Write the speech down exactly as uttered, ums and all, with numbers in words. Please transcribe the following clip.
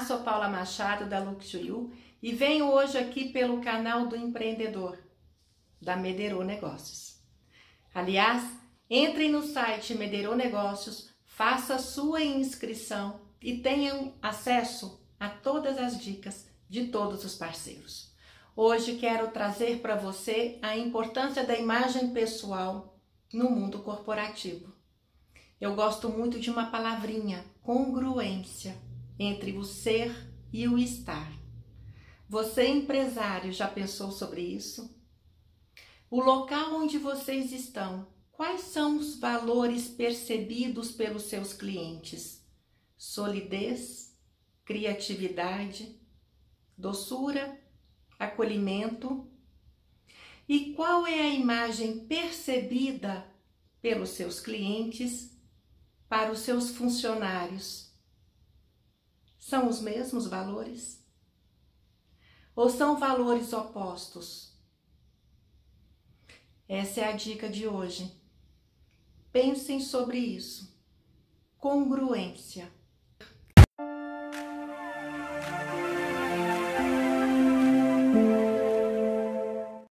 sou Paula Machado da Lux-to-You e venho hoje aqui pelo canal do empreendedor da Mederô Negócios. Aliás, entre no site Mederô Negócios, faça sua inscrição e tenham acesso a todas as dicas de todos os parceiros. Hoje quero trazer para você a importância da imagem pessoal no mundo corporativo. Eu gosto muito de uma palavrinha, congruência, entre o ser e o estar. Você, empresário, já pensou sobre isso? O local onde vocês estão, quais são os valores percebidos pelos seus clientes? Solidez, criatividade, doçura, acolhimento? E qual é a imagem percebida pelos seus clientes para os seus funcionários? São os mesmos valores? Ou são valores opostos? Essa é a dica de hoje. Pensem sobre isso. Congruência.